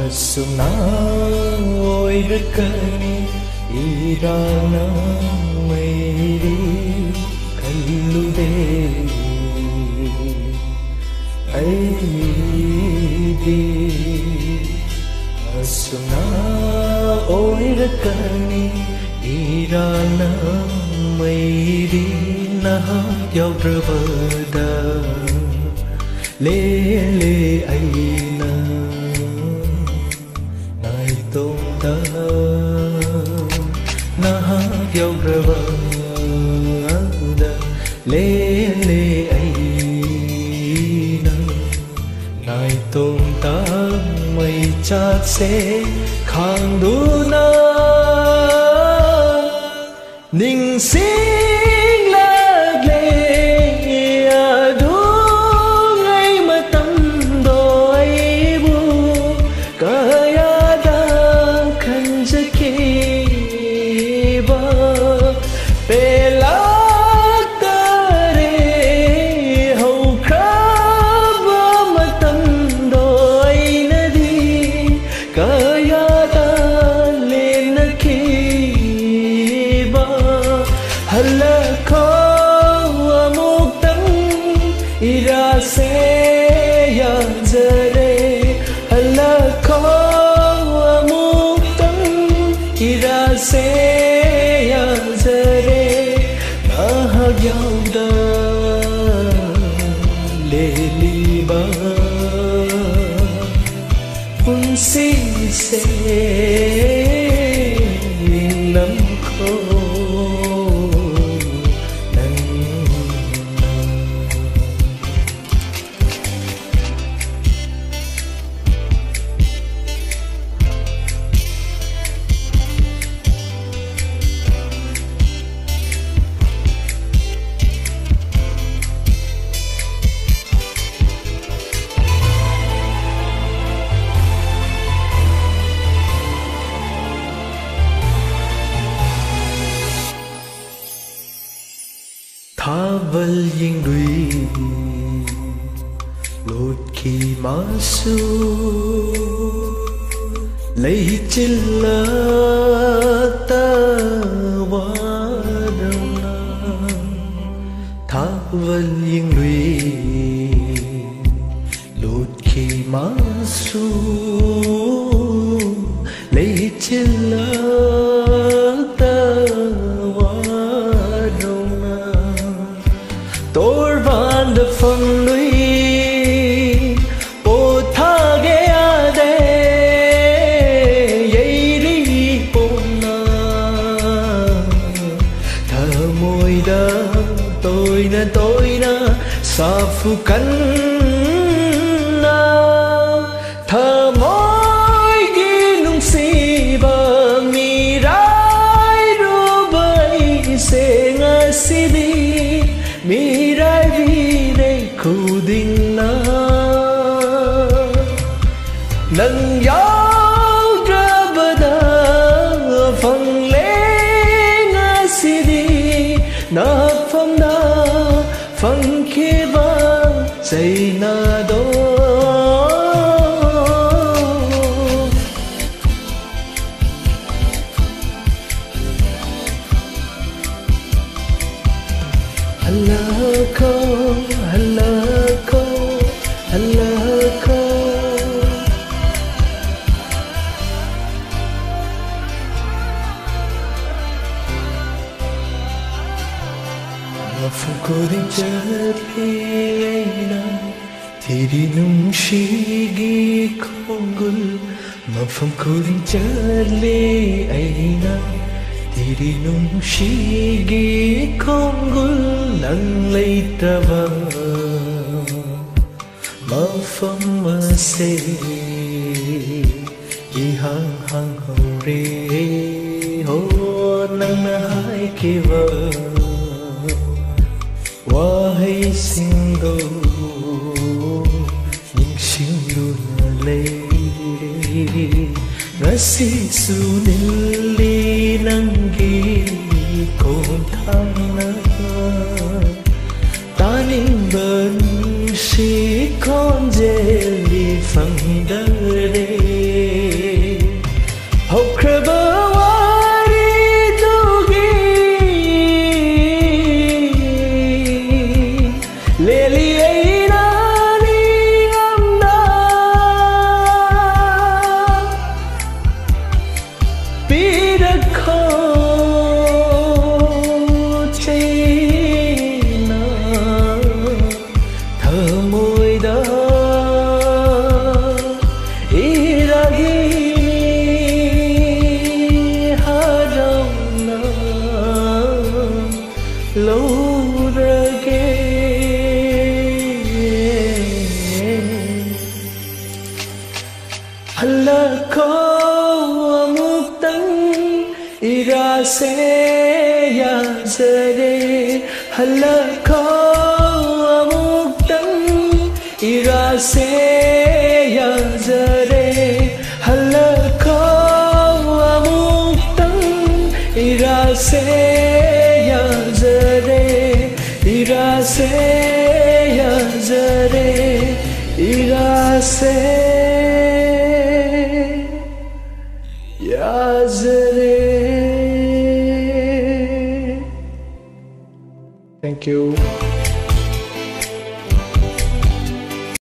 Asuna oirkani irana mairi kallude aidi Asuna oirkani irana mairi naha yavrabada le aina tôn ta naha yavrabada le aina nai tôn ta mai chát se khang du na ning sing lag le adu ngai matam doi bu kaya Val ying đuôi lột khi masu lấy chilla ta wadana tha val ying đuôi lột khi masu lấy chilla phong núi ô tha ghé đê dây đi ôm na thở môi đã tôi na sa phu cắn na thở môi ghi nung si bờ mi rai ru bay se nga si đi mi rai Kudin na nang yaw drabada phang le nga sidi na pham na phang khi ba say na do halako Mafukudin jadina Tiri nungshigi kongul Mafukudin jadli aina Tiri nungshigi kongul Nang laitava Mafam mase Ihang hang hore Ho nang nahai kiva Wahai singgo Ning singdo na lay Ngasi sunili nanggi Kong thang na Taning ben si con dê li phang đơ đê hallakho amuktang irase yazare hallakho amuktang irase yazare hallakho amuktang irase yazare irase yazare irase